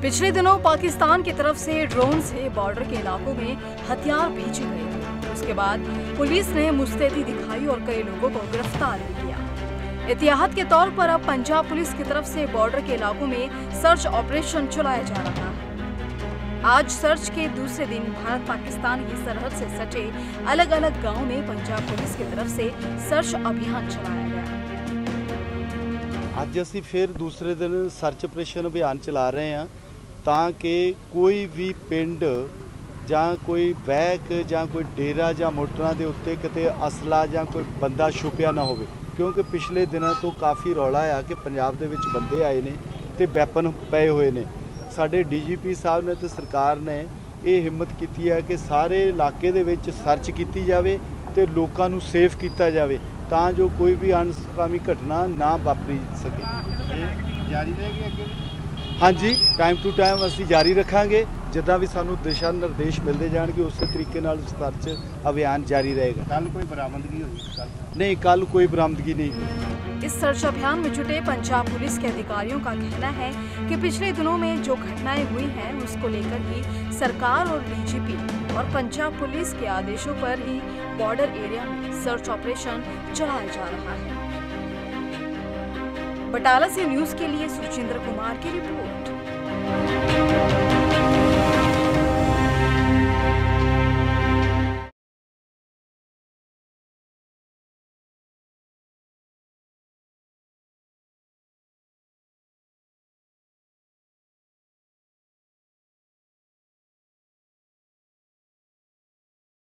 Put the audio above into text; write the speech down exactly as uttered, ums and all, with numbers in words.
पिछले दिनों पाकिस्तान की तरफ से ड्रोन से बॉर्डर के इलाकों में हथियार भेजे गए थे। उसके बाद पुलिस ने मुस्तैदी दिखाई और कई लोगों को गिरफ्तार भी किया। एहतियात के तौर पर अब पंजाब पुलिस की तरफ से बॉर्डर के इलाकों में सर्च ऑपरेशन चलाया जा रहा है। आज सर्च के दूसरे दिन भारत पाकिस्तान की सरहद से सटे अलग अलग गांवों में पंजाब पुलिस की तरफ से सर्च अभियान चलाया गया। ਅੱਜ ਅਸੀਂ ਫਿਰ ਦੂਸਰੇ ਦਿਨ ਸਰਚ ਆਪਰੇਸ਼ਨ ਅਭਿਆਨ ਚਲਾ ਰਹੇ ਹਾਂ ਤਾਂ ਕਿ ਕੋਈ ਵੀ ਪਿੰਡ ਜਾਂ ਕੋਈ ਬੈਕ ਜਾਂ ਕੋਈ ਡੇਰਾ ਜਾਂ ਮੋਟਰਾਂ ਦੇ ਉੱਤੇ ਕਿਤੇ ਅਸਲਾ ਜਾਂ ਕੋਈ ਬੰਦਾ ਛੁਪਿਆ ਨਾ ਹੋਵੇ, ਕਿਉਂਕਿ ਪਿਛਲੇ ਦਿਨਾਂ ਤੋਂ ਕਾਫੀ ਰੌਲਾ ਆ ਕਿ ਪੰਜਾਬ ਦੇ ਵਿੱਚ ਬੰਦੇ ਆਏ ਨੇ ਤੇ ਵੈਪਨ ਪਏ ਹੋਏ ਨੇ। ਸਾਡੇ ਡੀਜੀਪੀ ਸਾਹਿਬ ਨੇ ਤੇ ਸਰਕਾਰ ਨੇ ਇਹ ਹਿੰਮਤ ਕੀਤੀ ਹੈ ਕਿ ਸਾਰੇ ਇਲਾਕੇ ਦੇ ਵਿੱਚ ਸਰਚ ਕੀਤੀ ਜਾਵੇ ਤੇ ਲੋਕਾਂ ਨੂੰ ਸੇਫ ਕੀਤਾ ਜਾਵੇ ਤਾਂ ਜੋ ਕੋਈ ਵੀ ਅਣਸੁਖਾਵੀ ਘਟਨਾ ਨਾ ਵਾਪਰੀ ਸਕੇ। ਜਾਰੀ ਰਹੇਗੀ ਅੱਗੇ? ਹਾਂਜੀ, ਟਾਈਮ ਟੂ ਟਾਈਮ ਅਸੀਂ ਜਾਰੀ ਰੱਖਾਂਗੇ। ਜਿੱਦਾਂ ਵੀ ਸਾਨੂੰ ਦਿਸ਼ਾ ਨਿਰਦੇਸ਼ ਮਿਲਦੇ ਜਾਣਗੇ ਉਸੇ ਤਰੀਕੇ ਨਾਲ ਸਰਚ ਅਭਿयान जारी रहेगा। कल कोई बरामदगी हुई? नहीं, कल कोई बरामदगी नहीं हुई। इस सर्च अभियान में जुटे पंजाब पुलिस के अधिकारियों का कहना है कि पिछले दिनों में जो घटनाएं हुई हैं उसको लेकर ही सरकार और डीजीपी और पंजाब पुलिस के आदेशों पर ही बॉर्डर एरिया में सर्च ऑपरेशन चलाया जा रहा है। बटाला से न्यूज के लिए सुचिंद्र कुमार की रिपोर्ट।